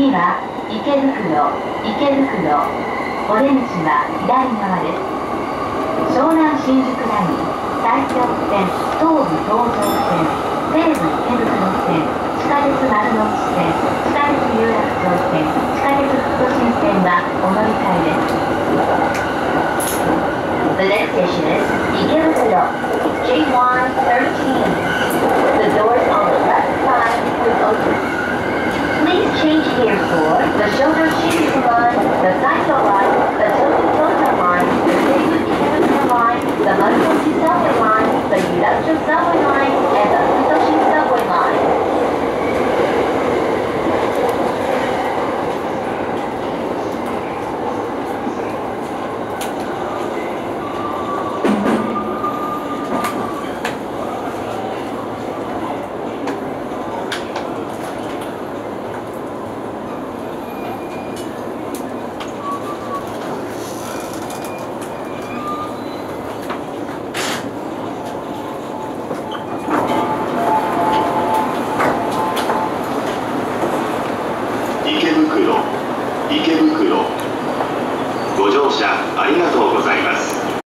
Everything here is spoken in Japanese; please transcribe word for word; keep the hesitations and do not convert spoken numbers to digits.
次は池袋、池袋。お出口は左側です。湘南新宿ライン、埼京線、東武東上線、西武池袋線、地下鉄丸の内線、地下鉄有楽町線、地下鉄副都心線はお乗り換えです。The next station is 池袋 ジェイワンじゅうさん The doors on the left side will open. Please change here for the Shonan Shinjuku line, the Saito line, the Tokyo Tosa line, the Seibu Ikebukuro line, the Marunochi subway line, the Yurakucho subway line, and the Futoshi subway line. 池袋、池袋。ご乗車ありがとう